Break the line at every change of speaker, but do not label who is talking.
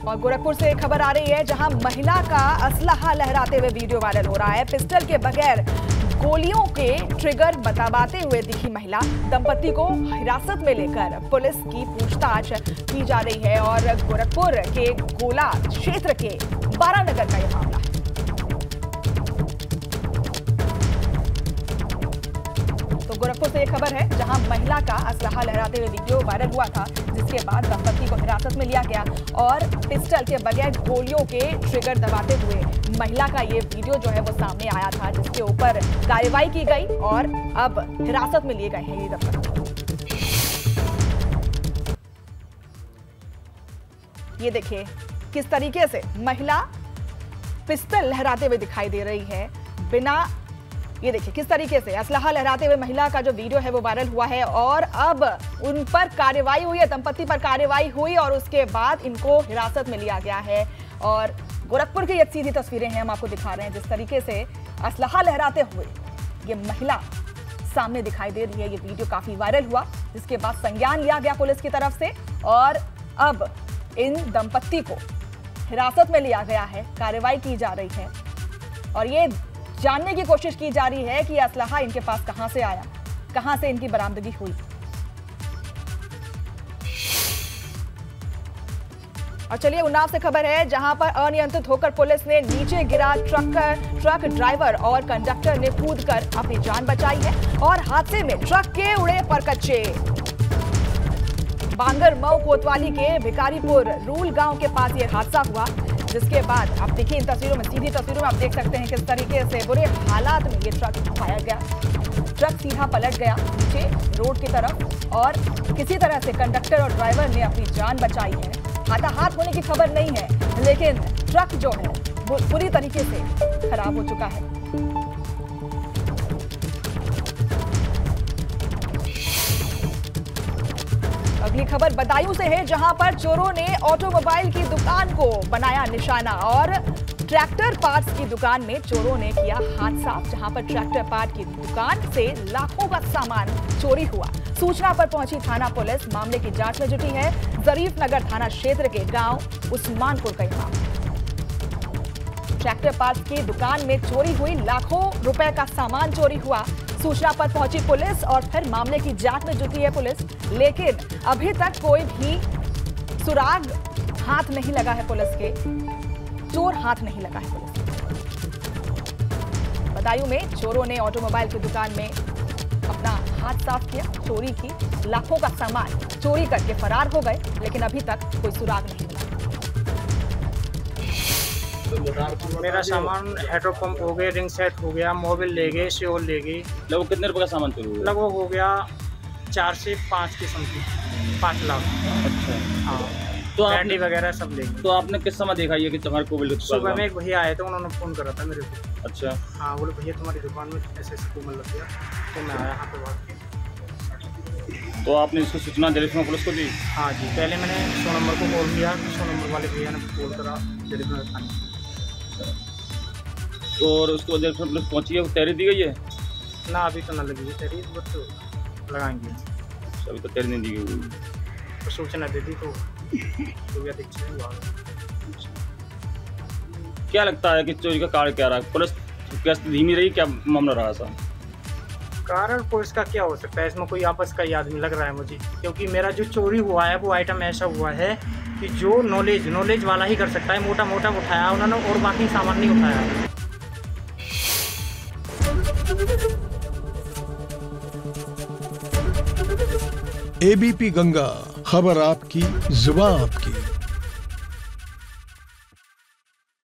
और गोरखपुर से खबर आ रही है जहां महिला का असलहा लहराते हुए वीडियो वायरल हो रहा है। पिस्टल के बगैर गोलियों के ट्रिगर बताते हुए दिखी महिला। दंपति को हिरासत में लेकर पुलिस की पूछताछ की जा रही है और गोरखपुर के गोला क्षेत्र के बारानगर का यह मामला है। तो गोरखपुर से एक खबर है जहां महिला का असलहा लहराते हुए वीडियो वायरल हुआ था, जिसके बाद दंपति को हिरासत में लिया गया और पिस्टल के बगैर गोलियों के ट्रिगर दबाते हुए महिला का ये वीडियो जो है वो सामने आया था, जिसके ऊपर कार्रवाई की गई और अब हिरासत में लिए गए हैं ये दंपति। ये देखिए किस तरीके से महिला पिस्टल लहराते हुए दिखाई दे रही है बिना। ये देखिए किस तरीके से असलहा लहराते हुए महिला का जो वीडियो है वो वायरल हुआ है और अब उन पर कार्रवाई हुई है, दंपति पर कार्रवाई हुई और उसके बाद इनको हिरासत में लिया गया है। और गोरखपुर की ये सीधी तस्वीरें हैं, हम आपको दिखा रहे हैं जिस तरीके से असलहा लहराते हुए ये महिला सामने दिखाई दे रही है। ये वीडियो काफी वायरल हुआ, जिसके बाद संज्ञान लिया गया पुलिस की तरफ से और अब इन दंपति को हिरासत में लिया गया है, कार्रवाई की जा रही है और ये जानने की कोशिश की जा रही है कि असलहा इनके पास कहां से आया, कहां से इनकी बरामदगी हुई। और चलिए उन्नाव से खबर है जहां पर अनियंत्रित होकर पुलिस ने नीचे गिरा ट्रक ड्राइवर और कंडक्टर ने कूदकर अपनी जान बचाई है और हादसे में ट्रक के उड़े परकच्चे। बांगर मऊ कोतवाली के भिकारीपुर रूल गांव के पास ये हादसा हुआ, जिसके बाद आप देखिए इन तस्वीरों में, सीधी तस्वीरों में आप देख सकते हैं किस तरीके से बुरे हालात में ये ट्रक पाया गया। ट्रक सीधा पलट गया नीचे रोड की तरफ और किसी तरह से कंडक्टर और ड्राइवर ने अपनी जान बचाई है। हाथाहाथ होने की खबर नहीं है, लेकिन ट्रक जो है वो पूरी तरीके से खराब हो चुका है। अगली खबर बदायूं से है जहां पर चोरों ने ऑटोमोबाइल की दुकान को बनाया निशाना और ट्रैक्टर पार्ट्स की दुकान में चोरों ने किया हाथ साफ, जहां पर ट्रैक्टर पार्ट की दुकान से लाखों का सामान चोरी हुआ। सूचना पर पहुंची थाना पुलिस मामले की जांच में जुटी है। जरीफ नगर थाना क्षेत्र के गांव उस्मानपुर का मामला। ट्रैक्टर पार्ट्स की दुकान में चोरी हुई, लाखों रुपए का सामान चोरी हुआ। सूचना पर पहुंची पुलिस और फिर मामले की जांच में जुटी है पुलिस, लेकिन अभी तक कोई भी सुराग हाथ नहीं लगा है पुलिस के, चोर हाथ नहीं लगा है पुलिस। बदायूं में चोरों ने ऑटोमोबाइल की दुकान में अपना हाथ साफ किया, चोरी की, लाखों का सामान चोरी करके फरार हो गए, लेकिन अभी तक कोई सुराग नहीं मिला।
मेरा सामान हेडरोपम्प हो गया, रिंग सेट हो गया, मोबाइल ले गए, सियोल ले गए।
लगभग कितने रुपए का सामान चोरी हुआ?
लगभग हो गया 4 से 5 की समथिंग, 5 लाख।
अच्छा,
हाँ,
तो
कैंडी वगैरह सब ले गए।
तो आपने किस समय देखा ये कि तुम्हारे कोविल?
सुबह में एक भैया आए थे, उन्होंने फ़ोन करा था मेरे को।
अच्छा,
हाँ, बोले भैया तुम्हारी दुकान में ऐसे कोमल लग गया, तो मैं आया यहाँ पे बात की।
तो आपने इसको सूचना जरीफ में पुलिस को दी?
हाँ जी, पहले मैंने 100 नंबर को कॉल किया, 100 नंबर वाले भैया ने कॉल करा जरीफ नगर थाने।
तो और उसको जरीफ में पुलिस पहुंची है, तैयारी दी गई है?
ना अभी तो ना लगी है तैयारी, बट लगाएंगे।
अभी तो तैयारी नहीं दी गई,
तो सूचना दे दी तो
क्या लगता है कि चोरी का कारण क्या रहा? पुलिस कैसे धीमी रही, क्या मामला रहा था?
कारण पुलिस का क्या हो सकता है, इसमें कोई आपस का ही आदमी लग रहा है मुझे, क्योंकि मेरा जो चोरी हुआ है वो आइटम ऐसा हुआ है कि जो नॉलेज वाला ही कर सकता है। मोटा मोटा उठाया उन्होंने और बाकी सामान नहीं उठाया।
एबीपी गंगा, खबर आपकी, जुबान आपकी।